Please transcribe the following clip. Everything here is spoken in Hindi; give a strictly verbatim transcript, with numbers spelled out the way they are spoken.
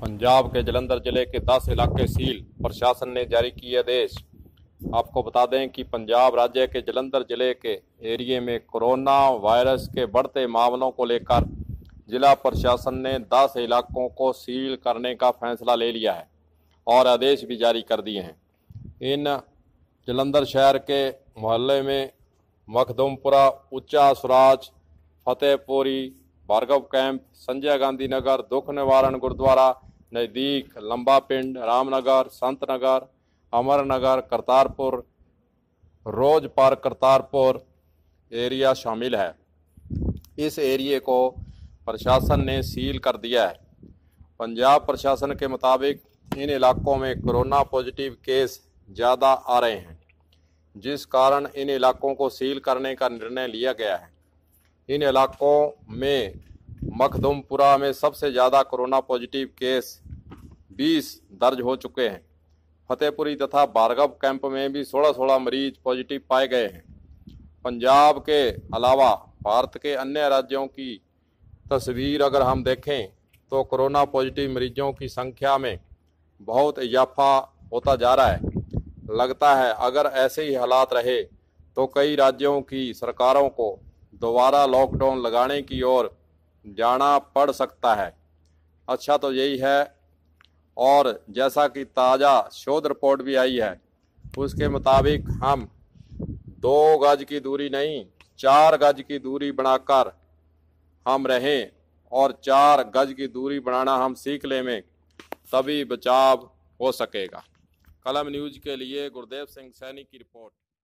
पंजाब के जलंधर जिले के दस इलाके सील, प्रशासन ने जारी किए आदेश। आपको बता दें कि पंजाब राज्य के जलंधर जिले के एरिए में कोरोना वायरस के बढ़ते मामलों को लेकर जिला प्रशासन ने दस इलाकों को सील करने का फैसला ले लिया है और आदेश भी जारी कर दिए हैं। इन जलंधर शहर के मोहल्ले में मखदूमपुरा, उच्चा सुराज, फतेहपुरी, भार्गव कैंप, संजय गांधी नगर, दुख निवारण गुरुद्वारा नज़दीक, Lamba Pind, Ramnagar, Sant Nagar, Amar Nagar, Kartarpur, Rose Park Kartarpur area शामिल है। इस एरिए को प्रशासन ने सील कर दिया है। पंजाब प्रशासन के मुताबिक इन इलाकों में कोरोना पॉजिटिव केस ज़्यादा आ रहे हैं, जिस कारण इन इलाकों को सील करने का निर्णय लिया गया है। इन इलाकों में मखदूमपुरा में सबसे ज़्यादा कोरोना पॉजिटिव केस बीस दर्ज हो चुके हैं। फतेहपुरी तथा भार्गव कैंप में भी सोलह सोलह मरीज पॉजिटिव पाए गए हैं। पंजाब के अलावा भारत के अन्य राज्यों की तस्वीर अगर हम देखें तो कोरोना पॉजिटिव मरीजों की संख्या में बहुत इजाफा होता जा रहा है। लगता है अगर ऐसे ही हालात रहे तो कई राज्यों की सरकारों को दोबारा लॉकडाउन लगाने की ओर जाना पड़ सकता है। अच्छा तो यही है, और जैसा कि ताज़ा शोध रिपोर्ट भी आई है उसके मुताबिक हम दो गज की दूरी नहीं, चार गज की दूरी बनाकर हम रहें और चार गज की दूरी बनाना हम सीख लें में तभी बचाव हो सकेगा। कलम न्यूज़ के लिए गुरदेव सिंह सैनी की रिपोर्ट।